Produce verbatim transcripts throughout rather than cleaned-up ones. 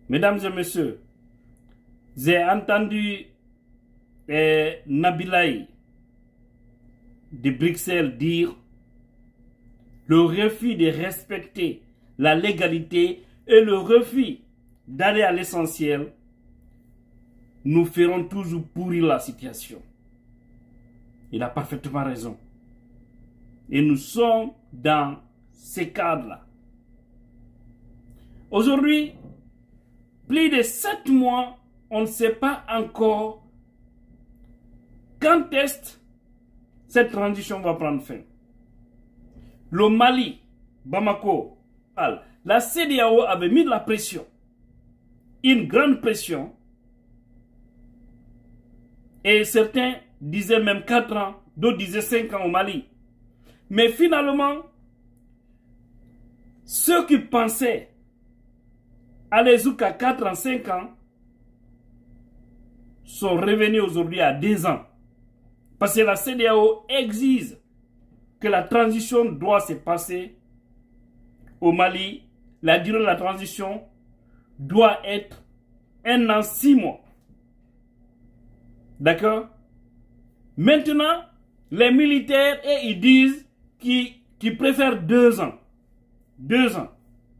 Mesdames et messieurs, j'ai entendu eh, Nabilaï de Bruxelles dire le refus de respecter la légalité et le refus d'aller à l'essentiel, nous ferons toujours pourrir la situation. Il a parfaitement raison. Et nous sommes dans ces cadres-là. Aujourd'hui, plus de sept mois, on ne sait pas encore quand est-ce cette transition va prendre fin. Le Mali, Bamako, la C E D E A O avait mis de la pression, une grande pression, et certains disaient même quatre ans, d'autres disaient cinq ans au Mali. Mais finalement, ceux qui pensaient aller jusqu'à quatre ans, cinq ans, sont revenus aujourd'hui à deux ans. Parce que la C E D E A O exige que la transition doit se passer au Mali. La durée de la transition doit être un an, six mois. D'accord? Maintenant, les militaires, et ils disent qu'ils qu'ils préfèrent deux ans. Deux ans.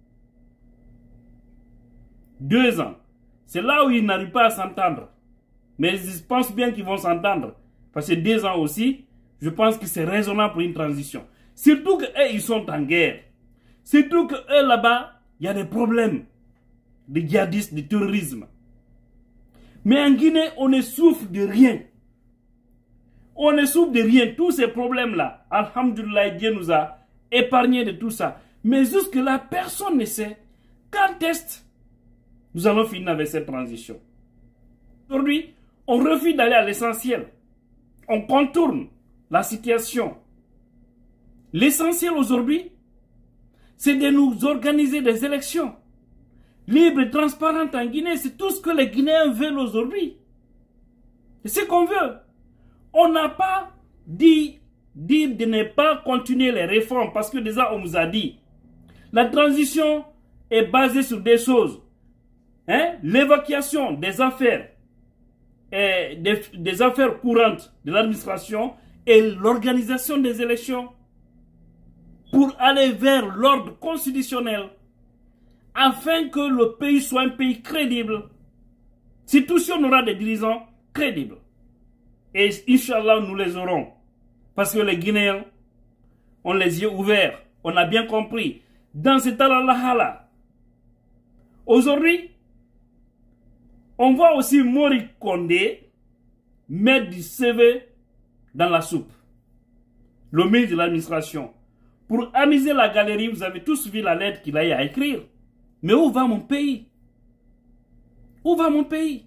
Deux ans. C'est là où ils n'arrivent pas à s'entendre. Mais je pense bien qu'ils vont s'entendre. Parce que deux ans aussi, je pense que c'est raisonnable pour une transition. Surtout qu'eux, ils sont en guerre. Surtout qu'eux, là-bas, il y a des problèmes de djihadistes, de terrorisme. Mais en Guinée, on ne souffre de rien. On ne souffre de rien. Tous ces problèmes-là, alhamdoulilah, Dieu nous a épargnés de tout ça. Mais jusque-là, personne ne sait quand est-ce nous allons finir avec cette transition. Aujourd'hui, on refuse d'aller à l'essentiel. On contourne la situation. L'essentiel aujourd'hui, c'est de nous organiser des élections libres et transparentes en Guinée. C'est tout ce que les Guinéens veulent aujourd'hui. C'est ce qu'on veut. On n'a pas dit, dit de ne pas continuer les réformes parce que déjà on nous a dit. La transition est basée sur des choses. Hein? L'évacuation des affaires, et des, des affaires courantes de l'administration et l'organisation des élections pour aller vers l'ordre constitutionnel afin que le pays soit un pays crédible. C'est tout si on aura des dirigeants crédibles. Et Inch'Allah, nous les aurons. Parce que les Guinéens ont les yeux ouverts. On a bien compris. Dans cet Allah, aujourd'hui, on voit aussi Mori Kondé mettre du C V dans la soupe. Le ministre de l'administration. Pour amuser la galerie, vous avez tous vu la lettre qu'il a eu à écrire. Mais où va mon pays? Où va mon pays?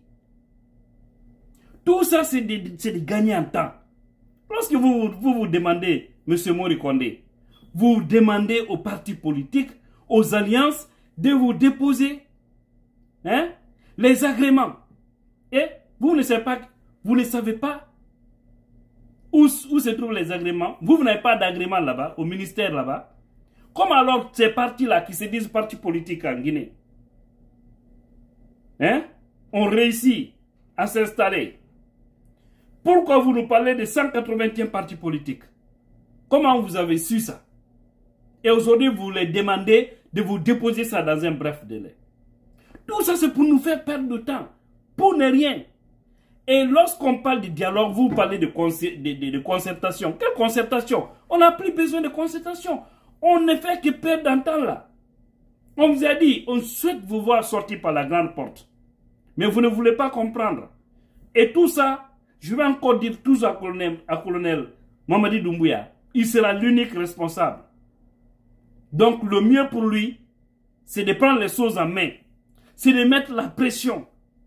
Tout ça, c'est de, de gagner en temps. Lorsque vous vous, vous demandez, M. Mori Kondé, vous demandez aux partis politiques, aux alliances, de vous déposer hein, les agréments. Et vous ne savez pas, vous ne savez pas où, où se trouvent les agréments. Vous, vous n'avez pas d'agrément là-bas, au ministère là-bas. Comment alors ces partis-là qui se disent partis politiques en Guinée hein, ont réussi à s'installer? Pourquoi vous nous parlez de cent quatre-vingt-un partis politiques? Comment vous avez su ça? Et aujourd'hui, vous les demandez de vous déposer ça dans un bref délai. Tout ça, c'est pour nous faire perdre de temps. Pour ne rien. Et lorsqu'on parle de dialogue, vous parlez de, concert, de, de, de concertation. Quelle concertation? On n'a plus besoin de concertation. On ne fait que perdre un temps là. On vous a dit, on souhaite vous voir sortir par la grande porte. Mais vous ne voulez pas comprendre. Et tout ça, je vais encore dire tout ça à colonel, à colonel Mamadi Doumbouya. Il sera l'unique responsable. Donc le mieux pour lui, c'est de prendre les choses en main. C'est de mettre la pression.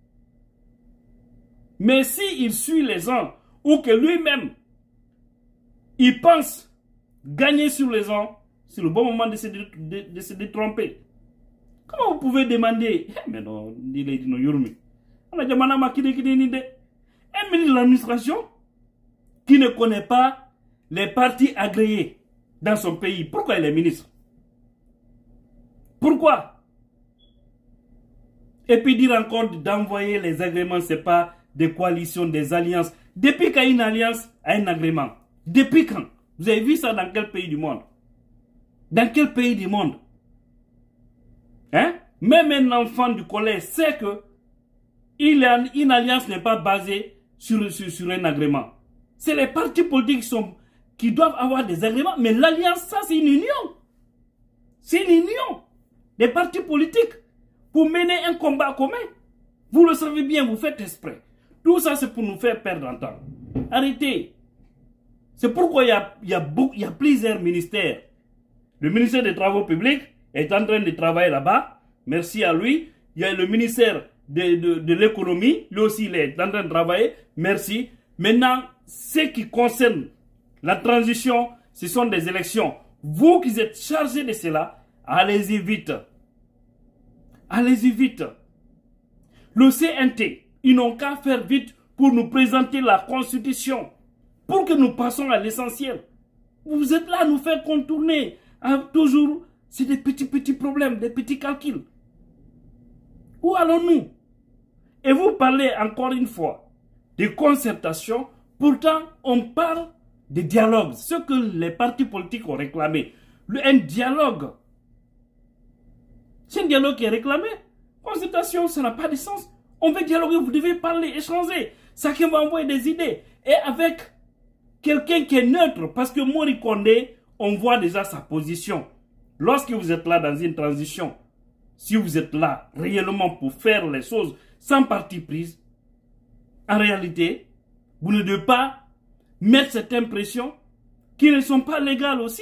Mais s'il suit les gens, ou que lui-même, il pense gagner sur les gens, c'est le bon moment de se, de, de, de se détromper. Comment vous pouvez demander, mais non, il est non yurmi. On a demandé à qui qui ni de un ministre de l'administration qui ne connaît pas les partis agréés dans son pays. Pourquoi il est ministre? Pourquoi? Et puis dire encore d'envoyer les agréments, ce n'est pas des coalitions, des alliances. Depuis qu'il y a une alliance, il y a un agrément. Depuis quand? Vous avez vu ça dans quel pays du monde? Dans quel pays du monde? Hein? Même un enfant du collège sait que il a, une alliance n'est pas basée sur, sur, sur un agrément. C'est les partis politiques qui, sont, qui doivent avoir des agréments, mais l'alliance, ça c'est une union. C'est une union des partis politiques pour mener un combat commun. Vous le savez bien, vous faites exprès. Tout ça c'est pour nous faire perdre en temps. Arrêtez. C'est pourquoi il y a, il y a, beaucoup, il y a plusieurs ministères. Le ministère des Travaux publics est en train de travailler là-bas. Merci à lui. Il y a le ministère de, de, de l'économie. Lui aussi, il est en train de travailler. Merci. Maintenant, ce qui concerne la transition, ce sont des élections. Vous qui êtes chargés de cela, allez-y vite. Allez-y vite. Le C N T, ils n'ont qu'à faire vite pour nous présenter la Constitution. Pour que nous passions à l'essentiel. Vous êtes là à nous faire contourner. Hein, toujours, c'est des petits, petits problèmes, des petits calculs. Où allons-nous? Et vous parlez encore une fois de concertation. Pourtant, on parle de dialogue. Ce que les partis politiques ont réclamé. Le, un dialogue. C'est un dialogue qui est réclamé. Concertation, ça n'a pas de sens. On veut dialoguer, vous devez parler, échanger. Chacun va envoyer des idées. Et avec quelqu'un qui est neutre. Parce que Mori Kondé, on voit déjà sa position. Lorsque vous êtes là dans une transition, si vous êtes là réellement pour faire les choses sans parti prise, en réalité, vous ne devez pas mettre cette impression qui ne sont pas légales aussi.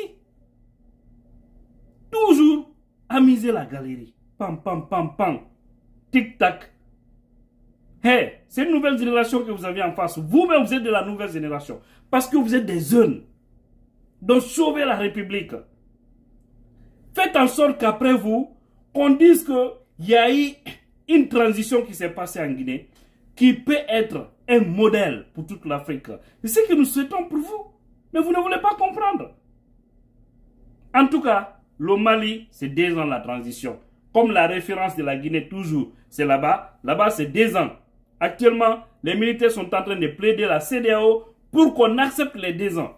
Toujours amuser la galerie. Pam, pam, pam, pam. Tic-tac. Hey, c'est une nouvelle génération que vous avez en face. Vous-même, vous êtes de la nouvelle génération. Parce que vous êtes des jeunes. Donc, sauvez la République. Faites en sorte qu'après vous, qu'on dise qu'il y a eu une transition qui s'est passée en Guinée, qui peut être un modèle pour toute l'Afrique. C'est ce que nous souhaitons pour vous. Mais vous ne voulez pas comprendre. En tout cas, le Mali, c'est deux ans la transition. Comme la référence de la Guinée, toujours, c'est là-bas. Là-bas, c'est deux ans. Actuellement, les militaires sont en train de plaider la C D A O pour qu'on accepte les deux ans.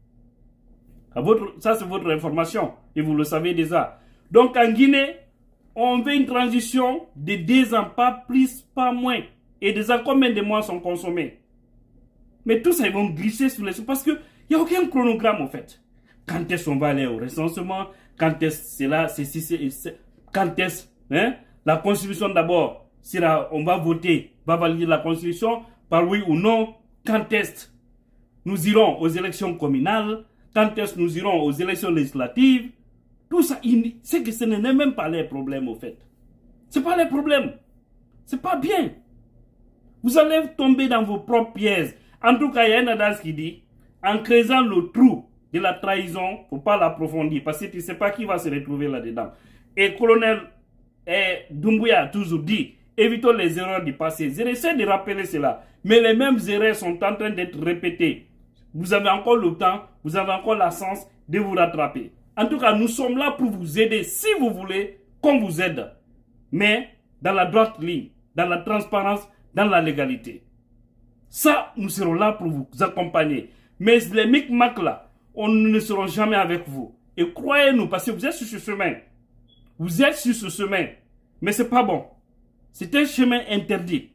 Votre, ça, c'est votre information. Et vous le savez déjà. Donc, en Guinée, on veut une transition de deux ans, pas plus, pas moins. Et déjà, combien de mois sont consommés? Mais tout ça, ils vont glisser sur les choses parce qu'il n'y a aucun chronogramme, en fait. Quand est-ce qu'on va aller au recensement? Quand est-ce c'est là, c'est si c'est quand est-ce, hein? La Constitution d'abord, on va voter, va valider la Constitution par oui ou non. Quand est-ce nous irons aux élections communales? Quand est-ce nous irons aux élections législatives? Tout ça, c'est que ce n'est même pas les problèmes, au fait. Ce n'est pas les problèmes. Ce n'est pas bien. Vous allez tomber dans vos propres pièges. En tout cas, il y a un adage qui dit, en creusant le trou de la trahison, il ne faut pas l'approfondir, parce que tu ne sais pas qui va se retrouver là-dedans. Et le colonel eh, Doumbouya a toujours dit, évitons les erreurs du passé. J'essaie de rappeler cela, mais les mêmes erreurs sont en train d'être répétées. Vous avez encore le temps, vous avez encore la chance de vous rattraper. En tout cas, nous sommes là pour vous aider, si vous voulez, qu'on vous aide. Mais dans la droite ligne, dans la transparence, dans la légalité. Ça, nous serons là pour vous accompagner. Mais les micmacs là, on ne seront jamais avec vous. Et croyez-nous, parce que vous êtes sur ce chemin. Vous êtes sur ce chemin. Mais ce n'est pas bon. C'est un chemin interdit.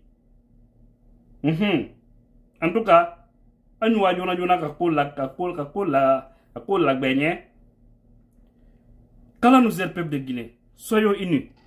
Mm-hmm. En tout cas, nous avons la Quand nous sommes le peuple de Guinée, soyons unis.